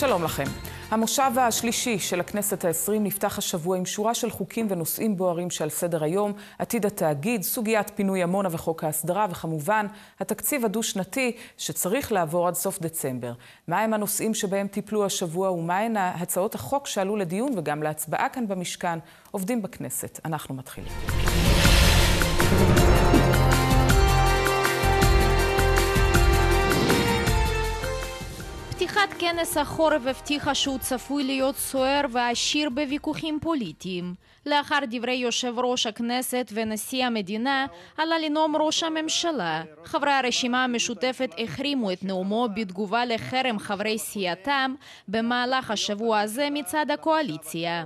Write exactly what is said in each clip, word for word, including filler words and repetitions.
שלום לכם. המושב השלישי של הכנסת העשרים נפתח השבוע עם שורה של חוקים ונושאים בוערים שעל סדר היום, עתיד התאגיד, סוגיית פינוי עמונה וחוק ההסדרה, וכמובן התקציב הדו-שנתי שצריך לעבור עד סוף דצמבר. מהם הנושאים שבהם טיפלו השבוע ומהן הצעות החוק שעלו לדיון וגם להצבעה כאן במשכן? עובדים בכנסת. אנחנו מתחילים. פתיחת כנס החורף הבטיחה שהוא צפוי להיות סוער ועשיר בוויכוחים פוליטיים. לאחר דברי יושב ראש הכנסת ונשיא המדינה, עלה לנאום ראש הממשלה. חברי הרשימה המשותפת החרימו את נאומו בתגובה לחרם חברי סיעתם במהלך השבוע הזה מצד הקואליציה.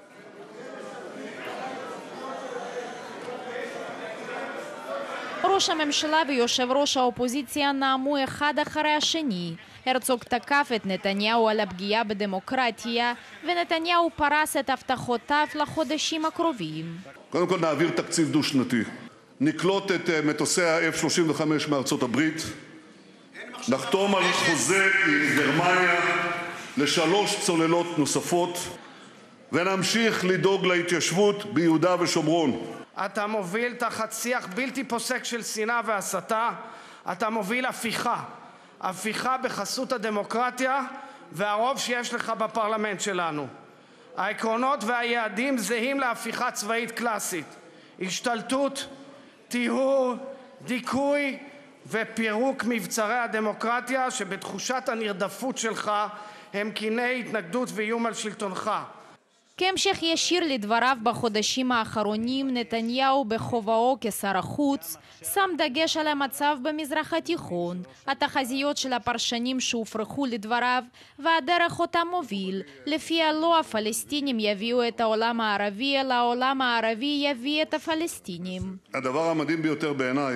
ראש הממשלה ויושב ראש האופוזיציה נאמו אחד אחרי השני. הרצוג תקף את נתניהו על הפגיעה בדמוקרטיה, ונתניהו פרס את הבטחותיו לחודשים הקרובים. קודם כל נעביר תקציב דו-שנתי. נקלוט את מטוסי ה-אף שלושים וחמש מארצות הברית. נחתום על חוזה עם גרמניה לשלוש צוללות נוספות, ונמשיך לדאוג להתיישבות ביהודה ושומרון. אתה מוביל תחת שיח בלתי פוסק של שנאה והסתה, אתה מוביל הפיכה. הפיכה בחסות הדמוקרטיה והרוב שיש לך בפרלמנט שלנו. העקרונות והיעדים זהים להפיכה צבאית קלאסית. השתלטות, טיהור, דיכוי ופירוק מבצרי הדמוקרטיה שבתחושת הנרדפות שלך הם קיני התנגדות ואיום על שלטונך. כהמשך ישיר לדבריו בחודשים האחרונים, נתניהו בכובעו כשר החוץ שם דגש על המצב במזרח התיכון, התחזיות של הפרשנים שהופרכו לדבריו והדרך אותה מוביל, לפיה לא הפלסטינים יביאו את העולם הערבי, אלא העולם הערבי יביא את הפלסטינים. הדבר המדהים ביותר בעיניי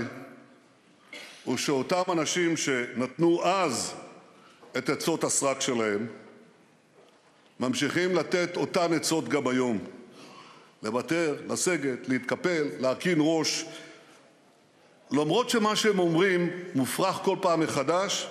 הוא שאותם אנשים שנתנו אז את עצות הסרק שלהם, ממשיכים לתת אותן עצות גם היום. לוותר, לסגת, להתקפל, להרכין ראש. למרות שמה שהם אומרים מופרך כל פעם מחדש,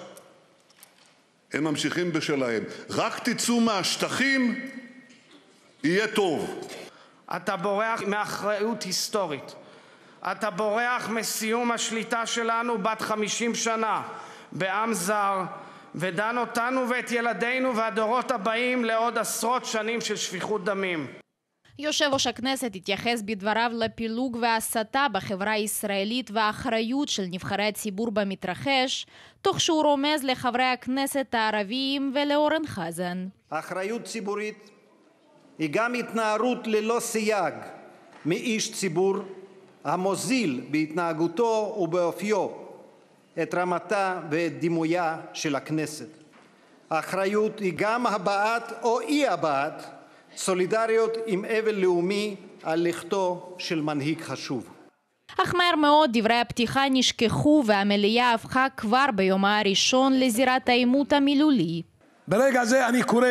הם ממשיכים בשלהם. רק תצאו מהשטחים, יהיה טוב. אתה בורח מאחריות היסטורית. אתה בורח מסיום השליטה שלנו בת חמישים שנה בעם זר, ודן אותנו ואת ילדינו והדורות הבאים לעוד עשרות שנים של שפיכות דמים. יושב ראש הכנסת התייחס בדבריו לפילוג והסתה בחברה הישראלית והאחריות של נבחרי הציבור במתרחש, תוך שהוא רומז לחברי הכנסת הערביים ולאורן חזן. האחריות ציבורית היא גם התנערות ללא סייג מאיש ציבור המוזיל בהתנהגותו ובאופיו את רמתה ואת דימויה של הכנסת. האחריות היא גם הבעת או אי-הבעת סולידריות עם אבל לאומי על לכתו של מנהיג חשוב. אך מהר מאוד דברי הפתיחה נשכחו והמליאה הפכה כבר ביומה הראשון לזירת העימות המילולי. ברגע זה אני קורא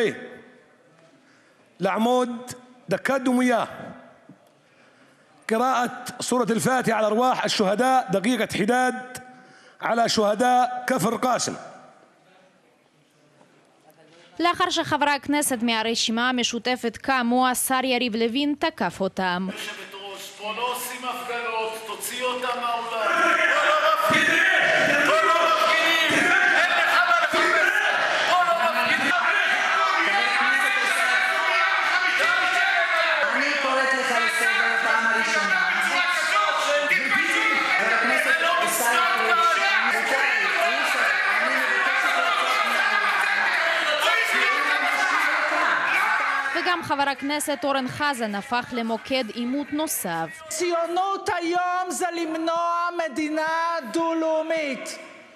לעמוד דקה דומייה. قراءة سورة الفاتحة على أرواح الشهداء دقيقة حداد على شهداء كفر قاسم. לאחר שחברי הכנסת מהרשימה המשותפת קמו, השר יריב לוין תקף אותם. יושבת-ראש, פה לא עושים הפגנות, תוציא אותם מהאולם. פה לא מפגינים, פה לא מפגינים, אין לך מה לחפש, פה לא מפגינים. אני קוראת לך לסדר בפעם הראשונה. וגם חבר הכנסת אורן חזן הפך למוקד עימות נוסף. ציונות היום זה למנוע מדינה דו-לאומית.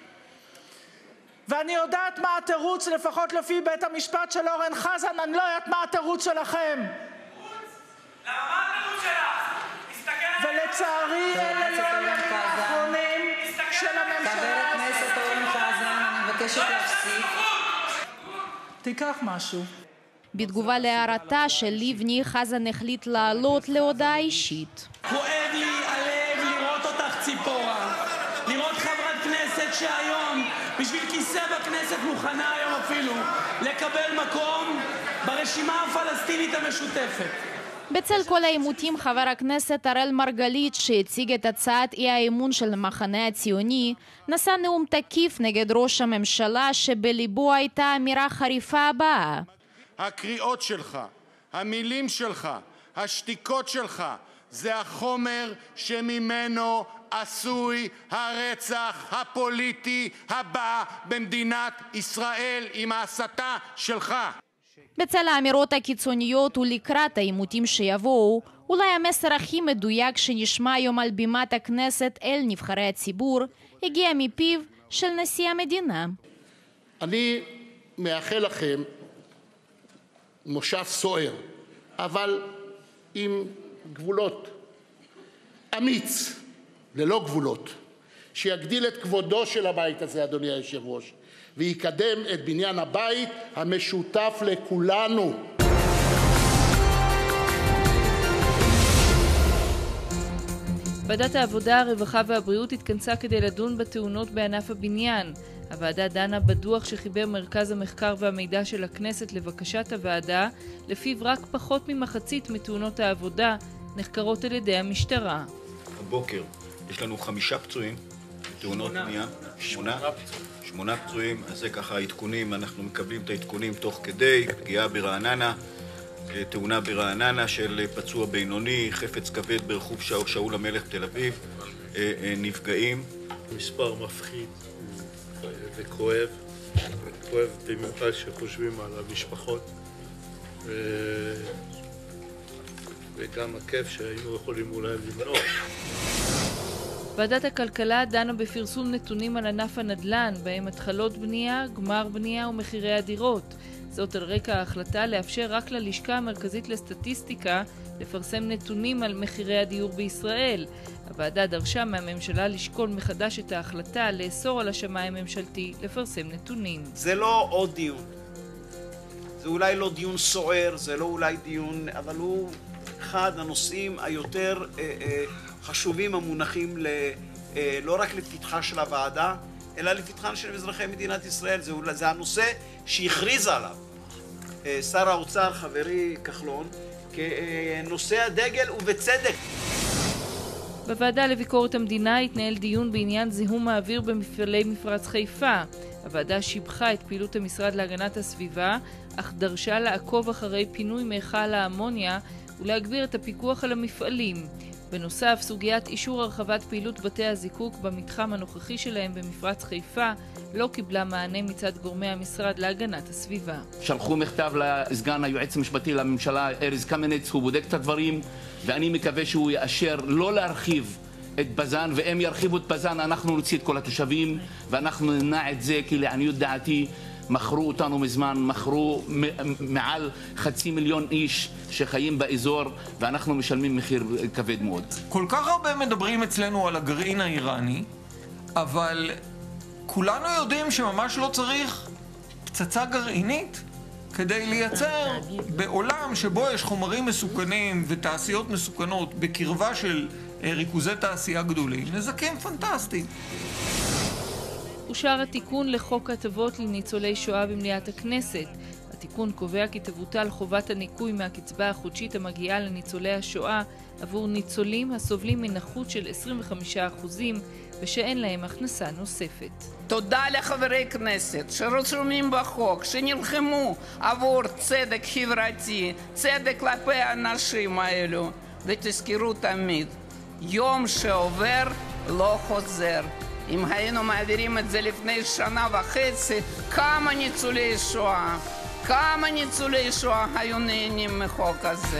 ואני יודעת מה התירוץ, לפחות לפי בית המשפט של אורן חזן, אני לא יודעת מה התירוץ שלכם. למה מה התירוץ שלך? ולצערי אלה לא הימים האחרונים של הממשלה. חבר הכנסת אורן חזן, אני מבקשת להפסיק. תיקח משהו. בתגובה להערתה של לבני, חזן החליט לעלות להודעה אישית. כואב לי הלב לראות אותך ציפורה, לראות חברת כנסת שהיום בשביל כיסא בכנסת מוכנה היום אפילו לקבל מקום ברשימה הפלסטינית המשותפת. בצל כל העימותים, חבר הכנסת אראל מרגלית, שהציג את הצעת אי האמון של המחנה הציוני, נשא נאום תקיף נגד ראש הממשלה, שבליבו הייתה אמירה חריפה הבאה: הקריאות שלך, המילים שלך, השתיקות שלך, זה החומר שממנו עשוי הרצח הפוליטי הבא במדינת ישראל, עם ההסתה שלך. בצל האמירות הקיצוניות ולקראת העימותים שיבואו, אולי המסר הכי מדויק שנשמע היום על בימת הכנסת אל נבחרי הציבור הגיע מפיו של נשיא המדינה. אני מאחל לכם מושב סוער, אבל עם גבולות, אמיץ, ללא גבולות, שיגדיל את כבודו של הבית הזה, אדוני היושב ראש, ויקדם את בניין הבית המשותף לכולנו. ועדת העבודה, הרווחה והבריאות התכנסה כדי לדון בתאונות בענף הבניין. הוועדה דנה בדוח שחיבר מרכז המחקר והמידע של הכנסת לבקשת הוועדה, לפיו רק פחות ממחצית מתאונות העבודה נחקרות על ידי המשטרה. הבוקר יש לנו חמישה פצועים בתאונות בנייה. שמונה. שמונה פצועים, אז זה ככה העדכונים, אנחנו מקבלים את העדכונים תוך כדי, פגיעה ברעננה, תאונה ברעננה של פצוע בינוני, חפץ כבד ברחוב שאול המלך תל אביב, נפגעים. מספר מפחיד וכואב, כואב במיוחד שחושבים על המשפחות, וגם הכיף שהיינו יכולים אולי למנוע. ועדת הכלכלה דנה בפרסום נתונים על ענף הנדל"ן, בהם התחלות בנייה, גמר בנייה ומחירי הדירות. זאת על רקע ההחלטה לאפשר רק ללשכה המרכזית לסטטיסטיקה לפרסם נתונים על מחירי הדיור בישראל. הוועדה דרשה מהממשלה לשקול מחדש את ההחלטה לאסור על השמאי הממשלתי לפרסם נתונים. זה לא עוד דיון. זה אולי לא דיון סוער, זה לא אולי דיון, אבל הוא אחד הנושאים היותר אה, אה, חשובים המונחים ל, אה, לא רק לפתחה של הוועדה, אלא לפתחן של אזרחי מדינת ישראל. זה, זה הנושא שהכריז עליו אה, שר האוצר חברי כחלון כנושא הדגל, ובצדק. בוועדה לביקורת המדינה התנהל דיון בעניין זיהום האוויר במפעלי מפרץ חיפה. הוועדה שיבחה את פעילות המשרד להגנת הסביבה, אך דרשה לעקוב אחרי פינוי מיכל האמוניה ולהגביר את הפיקוח על המפעלים. בנוסף, סוגיית אישור הרחבת פעילות בתי הזיקוק במתחם הנוכחי שלהם במפרץ חיפה לא קיבלה מענה מצד גורמי המשרד להגנת הסביבה. שלחו מכתב לסגן היועץ המשפטי לממשלה ארז קמיניץ, הוא בודק את הדברים, ואני מקווה שהוא יאשר לא להרחיב את בזן, ואם ירחיבו את בזן אנחנו נוציא את כל התושבים ואנחנו נמנע את זה, כי לעניות דעתי מכרו אותנו מזמן, מכרו מעל חצי מיליון איש שחיים באזור, ואנחנו משלמים מחיר כבד מאוד. כל כך הרבה מדברים אצלנו על הגרעין האיראני, אבל כולנו יודעים שממש לא צריך פצצה גרעינית כדי לייצר בעולם שבו יש חומרים מסוכנים ותעשיות מסוכנות בקרבה של ריכוזי תעשייה גדולים, נזקים פנטסטיים. אושר התיקון לחוק הטבות לניצולי שואה במליאת הכנסת. התיקון קובע כי תבוטל חובת הניכוי מהקצבה החודשית המגיעה לניצולי השואה עבור ניצולים הסובלים מנכות של עשרים וחמישה אחוז ושאין להם הכנסה נוספת. תודה לחברי כנסת שרשומים בחוק, שנלחמו עבור צדק חברתי, צדק כלפי האנשים האלו. ותזכרו תמיד, יום שעובר לא חוזר. אם היינו מעבירים את זה לפני שנה וחצי, כמה ניצולי שואה, כמה ניצולי שואה היו נהנים מחוק הזה.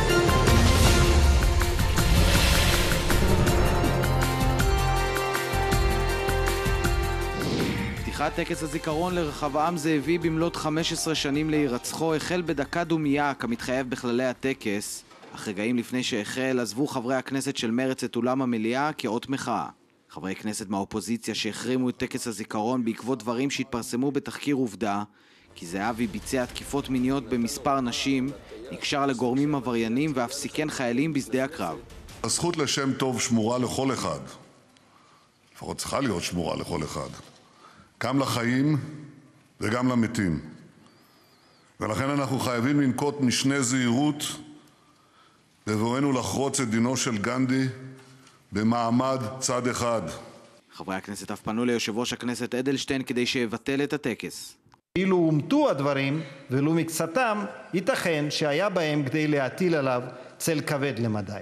פתיחת טקס הזיכרון לרחבעם זאבי במלאת חמש עשרה שנים להירצחו החל בדקה דומייה כמתחייב בכללי הטקס, אך רגעים לפני שהחל עזבו חברי הכנסת של מרצ את אולם המליאה כאות מחאה. חברי כנסת מהאופוזיציה שהחרימו את טקס הזיכרון בעקבות דברים שהתפרסמו בתחקיר עובדה, כי זהבי ביצע תקיפות מיניות במספר נשים, נקשר לגורמים עבריינים ואף סיכן חיילים בשדה הקרב. הזכות לשם טוב שמורה לכל אחד, לפחות צריכה להיות שמורה לכל אחד, גם לחיים וגם למתים. ולכן אנחנו חייבים לנקוט משנה זהירות בבואנו לחרוץ את דינו של גנדי במעמד צד אחד. חברי הכנסת אף פנו ליושב ראש הכנסת אדלשטיין כדי שיבטל את הטקס. אילו אומתו הדברים, ולו מקצתם, ייתכן שהיה בהם כדי להטיל עליו צל כבד למדי.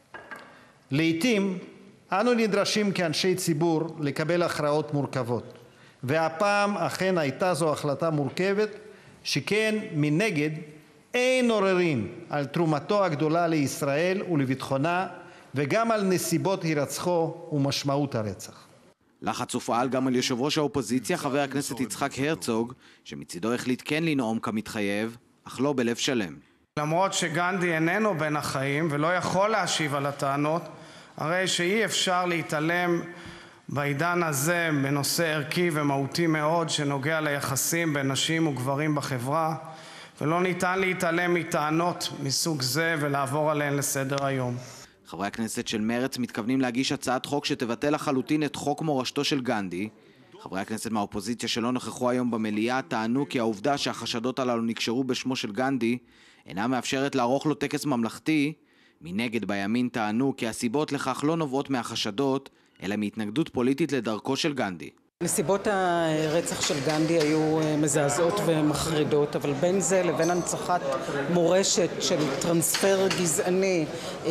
לעתים אנו נדרשים כאנשי ציבור לקבל הכרעות מורכבות, והפעם אכן הייתה זו החלטה מורכבת, שכן מנגד אין עוררין על תרומתו הגדולה לישראל ולביטחונה, וגם על נסיבות הירצחו ומשמעות הרצח. לחץ הופעל גם על יושב ראש האופוזיציה חבר הכנסת יצחק הרצוג, שמצידו החליט כן לנאום כמתחייב, אך לא בלב שלם. למרות שגנדי איננו בין החיים ולא יכול להשיב על הטענות, הרי שאי אפשר להתעלם בעידן הזה בנושא ערכי ומהותי מאוד שנוגע ליחסים בין נשים וגברים בחברה, ולא ניתן להתעלם מטענות מסוג זה ולעבור עליהן לסדר היום. חברי הכנסת של מרץ מתכוונים להגיש הצעת חוק שתבטל לחלוטין את חוק מורשתו של גנדי. חברי הכנסת מהאופוזיציה שלא נכחו היום במליאה טענו כי העובדה שהחשדות הללו נקשרו בשמו של גנדי אינה מאפשרת לערוך לו טקס ממלכתי. מנגד בימין טענו כי הסיבות לכך לא נובעות מהחשדות, אלא מהתנגדות פוליטית לדרכו של גנדי. נסיבות הרצח של גנדי היו מזעזעות ומחרידות, אבל בין זה לבין הנצחת מורשת של טרנספר גזעני,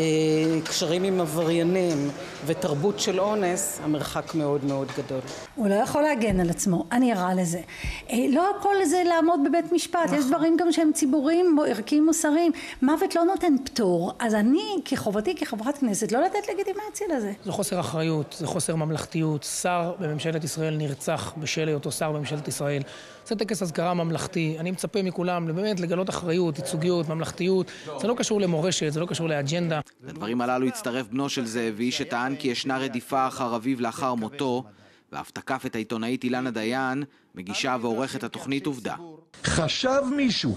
קשרים עם עבריינים ותרבות של אונס, המרחק מאוד מאוד גדול. הוא לא יכול להגן על עצמו, אני ערה לזה. לא הכל זה לעמוד בבית משפט, יש דברים גם שהם ציבוריים, ערכיים מוסריים. מוות לא נותן פטור, אז אני כחובתי כחברת כנסת לא לתת לגיטימציה לזה. זה חוסר אחריות, זה חוסר ממלכתיות. שר בממשלת ישראל נרצח בשל היותו שר בממשלת ישראל. זה טקס אזכרה ממלכתי. אני מצפה מכולם באמת לגלות אחריות, ייצוגיות, ממלכתיות. זה לא קשור למורשת, זה לא קשור לאג'נדה. לדברים הללו הצטרף בנו של זאבי שטען כי ישנה רדיפה אחר אביו לאחר מותו, ואף תקף את העיתונאית אילנה דיין, מגישה ועורכת התוכנית עובדה. חשב מישהו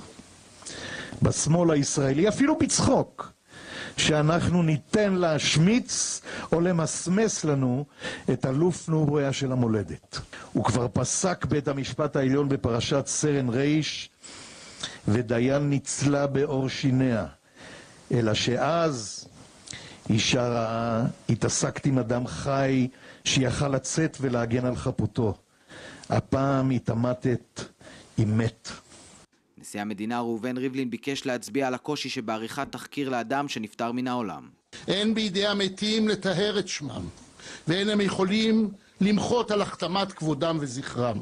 בשמאל הישראלי, אפילו בצחוק, שאנחנו ניתן להשמיץ או למסמס לנו את אלוף נוריה של המולדת. הוא כבר פסק בית המשפט העליון בפרשת סרן רייש, ודיין ניצלה באור שיניה. אלא שאז אישה רעה, התעסקת עם אדם חי שיכל לצאת ולהגן על חפותו. הפעם התעמתת עם מת. נשיא המדינה ראובן ריבלין ביקש להצביע על הקושי שבעריכת תחקיר לאדם שנפטר מן העולם. אין בידי המתים לטהר את שמם, ואין הם יכולים למחות על החתמת כבודם וזכרם.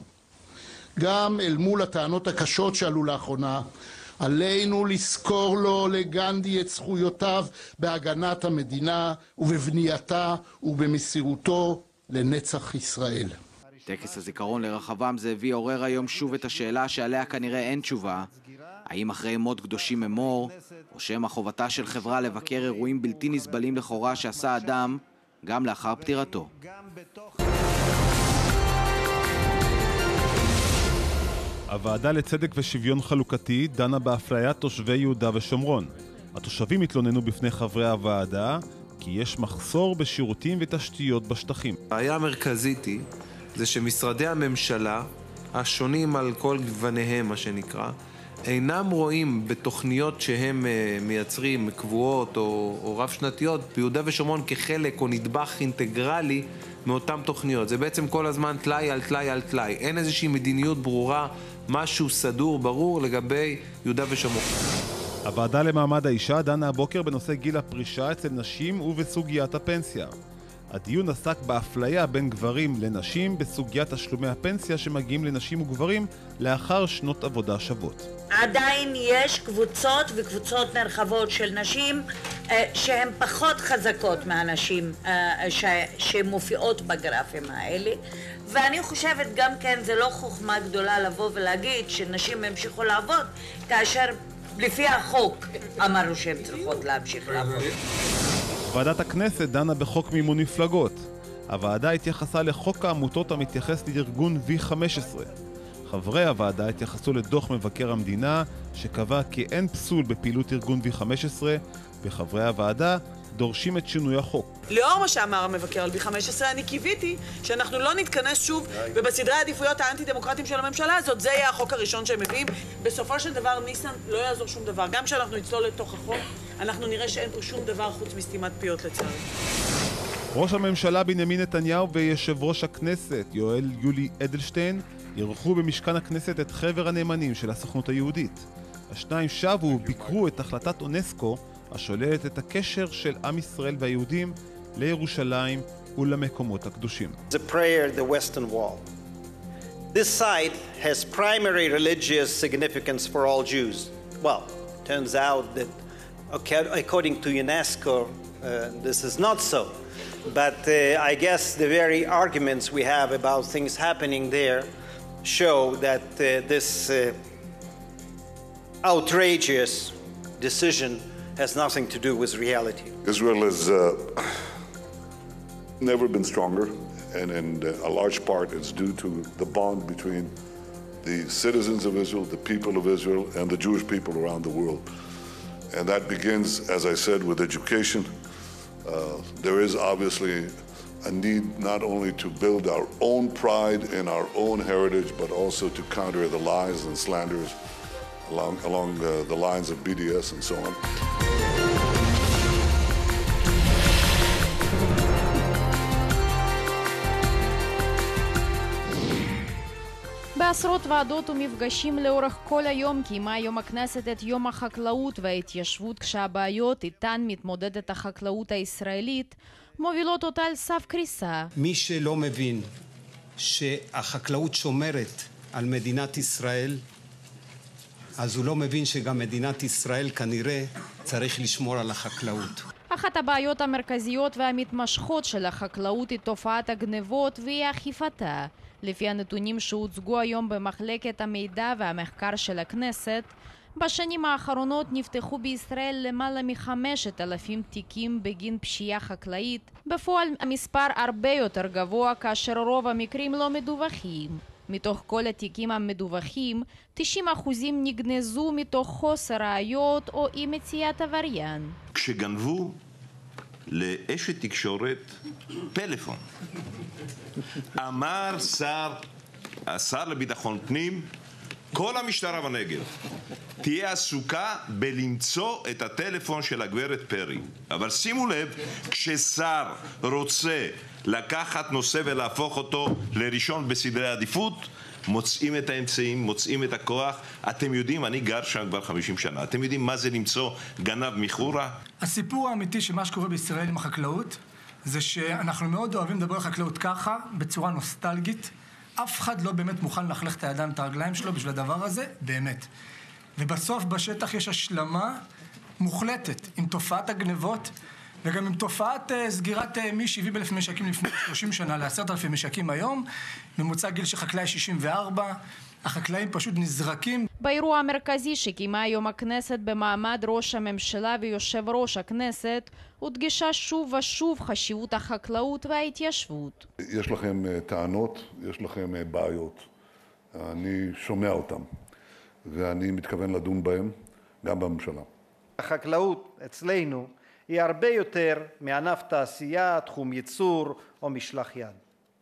גם אל מול הטענות הקשות שעלו לאחרונה, עלינו לזכור לו לגנדי את זכויותיו בהגנת המדינה ובבנייתה ובמסירותו לנצח ישראל. טקס הזיכרון לרחבעם זאבי עורר היום שוב את השאלה שעליה כנראה אין תשובה. האם אחרי מות קדושים אמור, או שמא חובתה של חברה לבקר אירועים בלתי נסבלים לכאורה שעשה אדם גם לאחר פטירתו. הוועדה לצדק ושוויון חלוקתי דנה באפליית תושבי יהודה ושומרון. התושבים התלוננו בפני חברי הוועדה כי יש מחסור בשירותים ותשתיות בשטחים. הבעיה המרכזית היא זה שמשרדי הממשלה השונים על כל גווניהם, מה שנקרא, אינם רואים בתוכניות שהם מייצרים קבועות או, או רב שנתיות ביהודה ושומרון כחלק או נדבך אינטגרלי מאותן תוכניות. זה בעצם כל הזמן תלאי על תלאי על תלאי. אין איזושהי מדיניות ברורה, משהו סדור, ברור לגבי יהודה ושומרון. הוועדה למעמד האישה דנה הבוקר בנושא גיל הפרישה אצל נשים ובסוגיית הפנסיה. הדיון עסק באפליה בין גברים לנשים בסוגיית תשלומי הפנסיה שמגיעים לנשים וגברים לאחר שנות עבודה שוות. עדיין יש קבוצות וקבוצות נרחבות של נשים שהן פחות חזקות מהנשים שמופיעות בגרפים האלה, ואני חושבת גם כן זה לא חוכמה גדולה לבוא ולהגיד שנשים המשיכו לעבוד כאשר לפי החוק אמרו שהן צריכות להמשיך לעבוד. ועדת הכנסת דנה בחוק מימון מפלגות. הוועדה התייחסה לחוק העמותות המתייחס לארגון וי חמש עשרה. חברי הוועדה התייחסו לדוח מבקר המדינה שקבע כי אין פסול בפעילות ארגון וי חמש עשרה, וחברי הוועדה דורשים את שינוי החוק. לאור מה שאמר המבקר על בי חמש עשרה, אני קיוויתי שאנחנו לא נתכנס שוב ובסדרי העדיפויות האנטי-דמוקרטיים של הממשלה הזאת, זה יהיה החוק הראשון שהם מביאים. בסופו של דבר, ניסן, לא יעזור שום דבר. גם כשאנחנו נצלול לתוך החוק, אנחנו נראה שאין פה שום דבר חוץ מסתימת פיות לצערי. ראש הממשלה בנימין נתניהו ויושב ראש הכנסת יואל יולי אדלשטיין ירחו במשכן הכנסת את חבר הנאמנים של הסוכנות היהודית. השניים שבו וביקרו את החלטת אונסקו השוללת את הקשר של עם ישראל והיהודים לירושלים ולמקומות הקדושים. The prayer, the Western Wall. This site has primary religious significance for all Jews. Well, turns out that according to UNESCO, uh, this is not so. But uh, I guess the very arguments we have about things happening there show that uh, this uh, outrageous decision has nothing to do with reality. Israel has uh, never been stronger, and in a large part it's due to the bond between the citizens of Israel, the people of Israel, and the Jewish people around the world. And that begins, as I said, with education. Uh, there is obviously a need not only to build our own pride in our own heritage, but also to counter the lies and slanders along, along uh, the lines of B D S and so on. בעשרות ועדות ומפגשים לאורך כל היום קיימה יום הכנסת את יום החקלאות וההתיישבות, כשהבעיות איתן מתמודדת החקלאות הישראלית מובילות אותה על סף קריסה. מי שלא מבין שהחקלאות שומרת על מדינת ישראל, אז הוא לא מבין שגם מדינת ישראל כנראה צריך לשמור על החקלאות. אחת הבעיות המרכזיות והמתמשכות של החקלאות היא תופעת הגנבות והיא אכיפתה. לפי הנתונים שהוצגו היום במחלקת המידע והמחקר של הכנסת, בשנים האחרונות נפתחו בישראל למעלה מחמשת אלפים תיקים בגין פשיעה חקלאית. בפועל המספר הרבה יותר גבוה כאשר רוב המקרים לא מדווחים. מתוך כל התיקים המדווחים, תשעים אחוזים נגנזו מתוך חוסר ראיות או אי מציאת עבריין. כשגנבו לאשת תקשורת פלאפון, אמר שר, השר לביטחון פנים, כל המשטרה בנגב תהיה עסוקה בלמצוא את הטלפון של הגברת פרי. אבל שימו לב, כששר רוצה לקחת נושא ולהפוך אותו לראשון בסדרי עדיפות, מוצאים את האמצעים, מוצאים את הכוח. אתם יודעים, אני גר שם כבר חמישים שנה, אתם יודעים מה זה למצוא גנב מחורה? הסיפור האמיתי של מה שקורה בישראל עם החקלאות זה שאנחנו מאוד אוהבים לדבר על חקלאות ככה, בצורה נוסטלגית. אף אחד לא באמת מוכן להחלך את הידיים, את הרגליים שלו בשביל הדבר הזה, באמת. ובסוף בשטח יש השלמה מוחלטת עם תופעת הגנבות, וגם עם תופעת uh, סגירת uh, מ-שבעים אלף משקים לפני שלושים שנה ל-עשרת אלפים משקים היום, ממוצע גיל של חקלאי שישים וארבע, החקלאים פשוט נזרקים. באירוע המרכזי שקיימה היום הכנסת במעמד ראש הממשלה ויושב ראש הכנסת, הודגשה שוב ושוב חשיבות החקלאות וההתיישבות. יש לכם uh, טענות, יש לכם uh, בעיות. אני שומע אותם, ואני מתכוון לדון בהם גם בממשלה. החקלאות אצלנו היא הרבה יותר מענף תעשייה, תחום ייצור או משלח יד.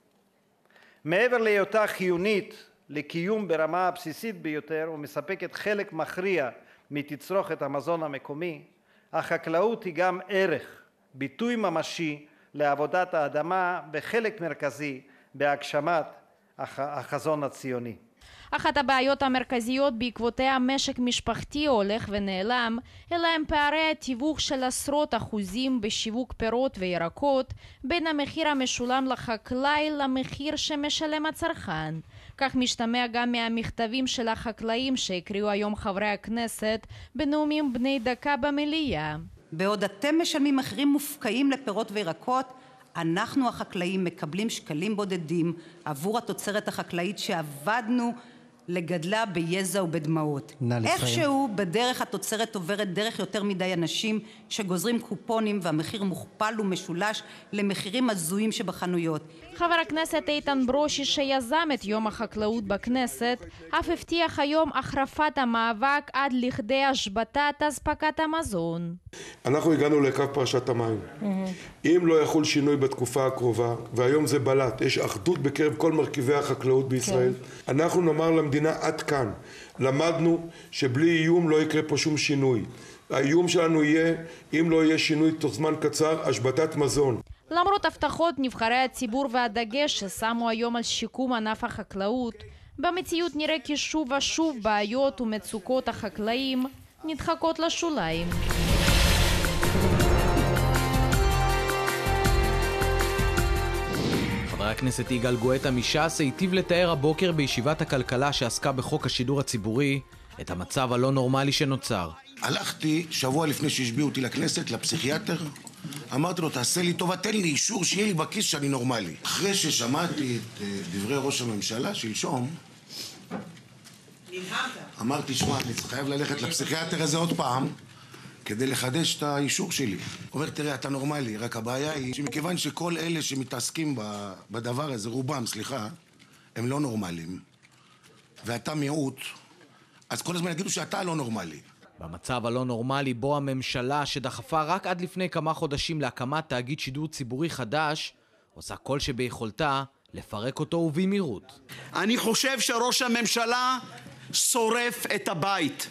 מעבר להיותה חיונית לקיום ברמה הבסיסית ביותר ומספקת חלק מכריע מתצרוכת המזון המקומי, החקלאות היא גם ערך, ביטוי ממשי לעבודת האדמה בחלק מרכזי בהגשמת החזון הציוני. אחת הבעיות המרכזיות בעקבותיה המשק משפחתי הולך ונעלם, אלא הם פערי התיווך של עשרות אחוזים בשיווק פירות וירקות בין המחיר המשולם לחקלאי למחיר שמשלם הצרכן. כך משתמע גם מהמכתבים של החקלאים שהקריאו היום חברי הכנסת בנאומים בני דקה במליאה. בעוד אתם משלמים מחירים מופקעים לפירות וירקות, אנחנו החקלאים מקבלים שקלים בודדים עבור התוצרת החקלאית שעבדנו לגדלה ביזע ובדמעות. איכשהו בדרך התוצרת עוברת דרך יותר מדי אנשים שגוזרים קופונים והמחיר מוכפל ומשולש למחירים הזויים שבחנויות. חבר הכנסת איתן ברושי שיזם את יום החקלאות בכנסת אף הבטיח היום החרפת המאבק עד לכדי השבתת אספקת המזון. אנחנו הגענו לקו פרשת המים. אם לא יחול שינוי בתקופה הקרובה, והיום זה בלט, יש אחדות בקרב כל מרכיבי החקלאות בישראל, אנחנו נאמר למדינה עד כאן. למדנו שבלי איום לא יקרה פה שום שינוי. האיום שלנו יהיה, אם לא יהיה שינוי תוך זמן קצר, השבתת מזון. למרות הבטחות נבחרי הציבור והדגש ששמו היום על שיקום ענף החקלאות, במציאות נראה כי שוב ושוב בעיות ומצוקות החקלאים נדחקות לשוליים. חבר הכנסת יגאל גואטה מש"ס היטיב לתאר הבוקר בישיבת הכלכלה שעסקה בחוק השידור הציבורי את המצב הלא נורמלי שנוצר. הלכתי שבוע לפני שהשביעו אותי לכנסת לפסיכיאטר, אמרתי לו תעשה לי טובה, תן לי אישור שיהיה לי בכיס שאני נורמלי. אחרי ששמעתי את דברי ראש הממשלה שלשום, אמרתי שמע, אני חייב ללכת לפסיכיאטר הזה עוד פעם כדי לחדש את האישור שלי. אומר, תראה, אתה נורמלי, רק הבעיה היא שמכיוון שכל אלה שמתעסקים בדבר הזה, רובם, סליחה, הם לא נורמליים, ואתה מיעוט, אז כל הזמן יגידו שאתה לא נורמלי. במצב הלא נורמלי בו הממשלה שדחפה רק עד לפני כמה חודשים להקמת תאגיד שידור ציבורי חדש, עושה כל שביכולתה לפרק אותו ובמהירות. אני חושב שראש הממשלה שורף את הבית.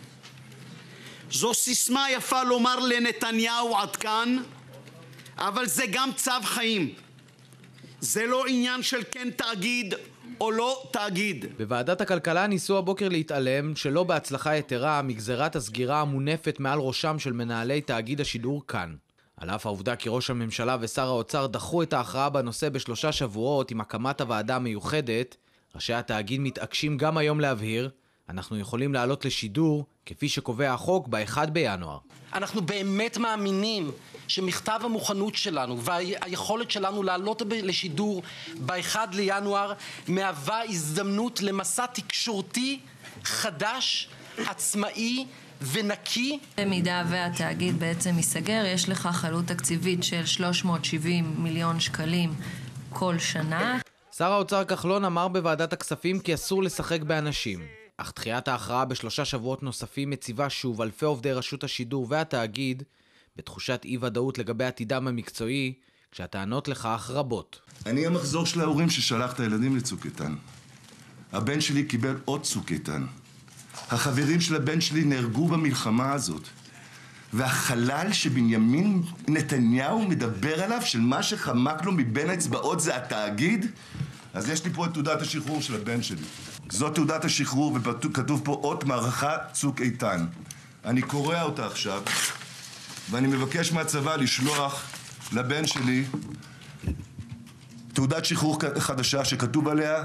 זו סיסמה יפה לומר לנתניהו עד כאן, אבל זה גם צו חיים. זה לא עניין של כן תאגיד או לא תאגיד. בוועדת הכלכלה ניסו הבוקר להתעלם שלא בהצלחה יתרה מגזרת הסגירה המונפת מעל ראשם של מנהלי תאגיד השידור כאן. על אף העובדה כי ראש הממשלה ושר האוצר דחו את ההכרעה בנושא בשלושה שבועות עם הקמת הוועדה המיוחדת, ראשי התאגיד מתעקשים גם היום להבהיר, אנחנו יכולים לעלות לשידור כפי שקובע החוק ב-אחד בינואר. אנחנו באמת מאמינים שמכתב המוכנות שלנו והיכולת שלנו לעלות לשידור ב-אחד לינואר מהווה הזדמנות למסע תקשורתי חדש, עצמאי ונקי. במידה והתאגיד בעצם ייסגר, יש לכך עלות תקציבית של שלוש מאות שבעים מיליון שקלים כל שנה. שר האוצר כחלון אמר בוועדת הכספים כי אסור לשחק באנשים. אך דחיית ההכרעה בשלושה שבועות נוספים מציבה שוב אלפי עובדי רשות השידור והתאגיד בתחושת אי-ודאות לגבי עתידם המקצועי, כשהטענות לכך רבות. אני המחזור של ההורים ששלח את הילדים לצוק איתן. הבן שלי קיבל עוד צוק איתן. החברים של הבן שלי נהרגו במלחמה הזאת. והחלל שבנימין נתניהו מדבר עליו, של מה שחמק לו מבין האצבעות זה התאגיד, אז יש לי פה את תעודת השחרור של הבן שלי. זאת תעודת השחרור וכתוב פה אות מערכה צוק איתן. אני קורא אותה עכשיו, ואני מבקש מהצבא לשלוח לבן שלי תעודת שחרור חדשה שכתוב עליה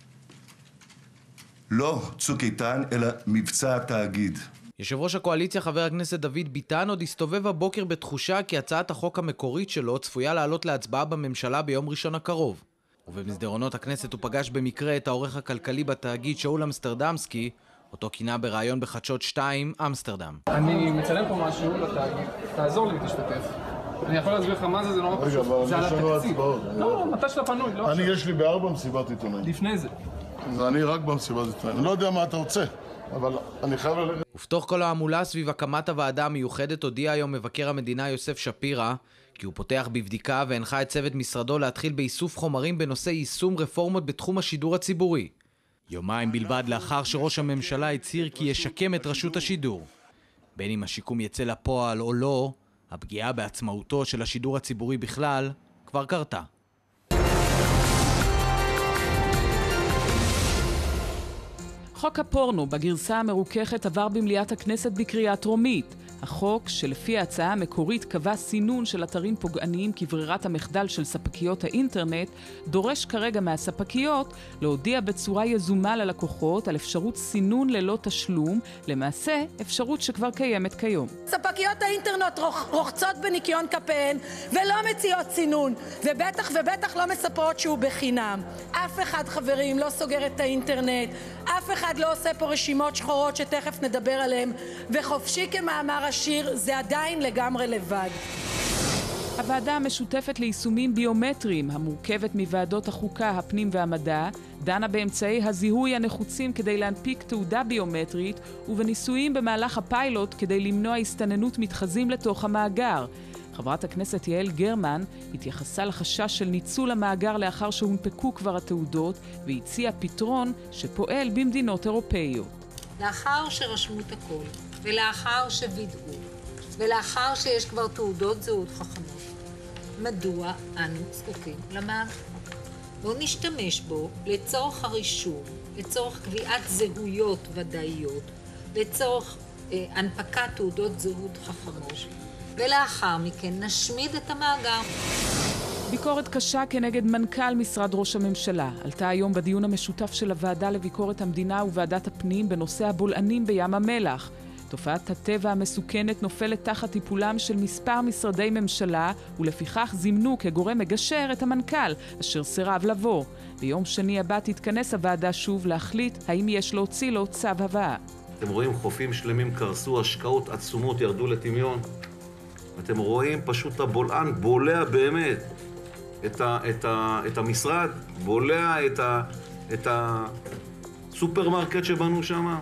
לא צוק איתן, אלא מבצע התאגיד. יושב ראש הקואליציה חבר הכנסת דוד ביטן עוד הסתובב הבוקר בתחושה כי הצעת החוק המקורית שלו צפויה לעלות להצבעה בממשלה ביום ראשון הקרוב. ובמסדרונות הכנסת הוא פגש במקרה את העורך הכלכלי בתאגיד שאול אמסטרדמסקי, אותו כינה בראיון בחדשות שתיים, אמסטרדם. אני מצלם פה משהו לתאגיד, תעזור לי ותשתתף. אני יכול להסביר לך מה זה, זה נורא פשוט. זה על התקציב. לא, מתי שאתה פנוי, לא עכשיו. אני יש לי בארבע מסיבת עיתונאים. לפני זה. אני רק במסיבת עיתונאים. אני לא יודע מה אתה רוצה, אבל אני חייב ללכת. ופתוך כל העמולה סביב הקמת הוועדה המיוחדת הודיע היום מבקר המדינה יוסף שפירא, כי הוא פותח בבדיקה והנחה את צוות משרדו להתחיל באיסוף חומרים בנושא יישום רפורמות בתחום השידור הציבורי. יומיים בלבד לאחר שראש הממשלה הצהיר כי ישקם את רשות השידור. בין אם השיקום יצא לפועל או לא, הפגיעה בעצמאותו של השידור הציבורי בכלל כבר קרתה. חוק הפורנו בגרסה המרוככת עבר במליאת הכנסת בקריאה טרומית. החוק, שלפי ההצעה המקורית קבע סינון של אתרים פוגעניים כברירת המחדל של ספקיות האינטרנט, דורש כרגע מהספקיות להודיע בצורה יזומה ללקוחות על אפשרות סינון ללא תשלום, למעשה אפשרות שכבר קיימת כיום. ספקיות האינטרנט רוחצות בניקיון כפיהן ולא מציעות סינון, ובטח ובטח לא מספרות שהוא בחינם. אף אחד, חברים, לא סוגר את האינטרנט, אף אחד לא עושה פה רשימות שחורות שתכף נדבר עליהן, וחופשי כמאמר השיר זה עדיין לגמרי לבד. הוועדה המשותפת ליישומים ביומטריים, המורכבת מוועדות החוקה, הפנים והמדע, דנה באמצעי הזיהוי הנחוצים כדי להנפיק תעודה ביומטרית, ובניסויים במהלך הפיילוט כדי למנוע הסתננות מתחזים לתוך המאגר. חברת הכנסת יעל גרמן התייחסה לחשש של ניצול המאגר לאחר שהונפקו כבר התעודות, והציעה פתרון שפועל במדינות אירופאיות. לאחר שרשמו את הכל, ולאחר שווידאו, ולאחר שיש כבר תעודות זהות חכמות, מדוע אנו זקוקים למאגר? בואו נשתמש בו לצורך הרישום, לצורך קביעת זהויות ודאיות, לצורך אה, הנפקת תעודות זהות חכמות, ולאחר מכן נשמיד את המאגר. ביקורת קשה כנגד מנכ"ל משרד ראש הממשלה עלתה היום בדיון המשותף של הוועדה לביקורת המדינה וועדת הפנים בנושא הבולענים בים המלח. תופעת הטבע המסוכנת נופלת תחת טיפולם של מספר משרדי ממשלה, ולפיכך זימנו כגורם מגשר את המנכ"ל, אשר סירב לבוא. ביום שני הבא תתכנס הוועדה שוב להחליט האם יש להוציא לו צו הבאה. אתם רואים חופים שלמים קרסו, השקעות עצומות ירדו לטמיון. אתם רואים פשוט הבולען בולע באמת את, ה, את, ה, את המשרד, בולע את, ה, את הסופרמרקט שבנו שם.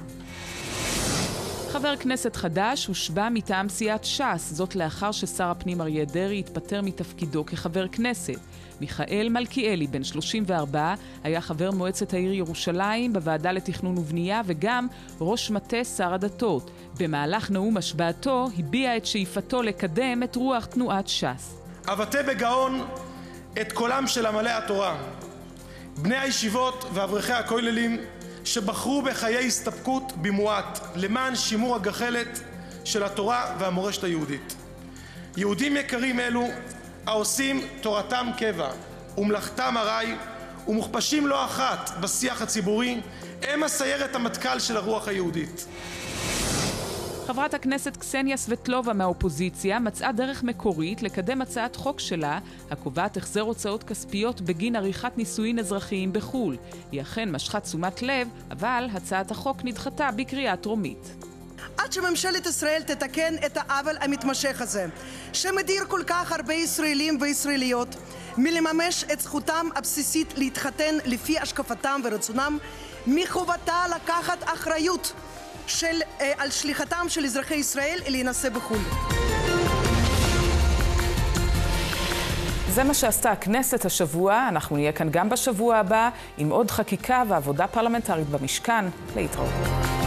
חבר כנסת חדש הושבע מטעם סיעת ש"ס, זאת לאחר ששר הפנים אריה דרעי התפטר מתפקידו כחבר כנסת. מיכאל מלכיאלי, בן שלושים וארבע, היה חבר מועצת העיר ירושלים בוועדה לתכנון ובנייה וגם ראש מטה שר הדתות. במהלך נאום השבעתו הביע את שאיפתו לקדם את רוח תנועת ש"ס. אבטא בגאון את קולם של עמלי התורה, בני הישיבות ואברכי הכוללים שבחרו בחיי הסתפקות במועט למען שימור הגחלת של התורה והמורשת היהודית. יהודים יקרים אלו העושים תורתם קבע ומלאכתם ארעי ומוכפשים לא אחת בשיח הציבורי, הם הסיירת המטכ"ל של הרוח היהודית. חברת הכנסת קסניה סבטלובה מהאופוזיציה מצאה דרך מקורית לקדם הצעת חוק שלה הקובעת החזר הוצאות כספיות בגין עריכת נישואין אזרחיים בחו"ל. היא אכן משכה תשומת לב, אבל הצעת החוק נדחתה בקריאה טרומית. עד שממשלת ישראל תתקן את העוול המתמשך הזה, שמדיר כל כך הרבה ישראלים וישראליות מלממש את זכותם הבסיסית להתחתן לפי השקפתם ורצונם, מחובתה לקחת אחריות של, אה, על שליחתם של אזרחי ישראל להינשא בחו"ל. זה מה שעשתה הכנסת השבוע. אנחנו נהיה כאן גם בשבוע הבא עם עוד חקיקה ועבודה פרלמנטרית במשכן. להתראות.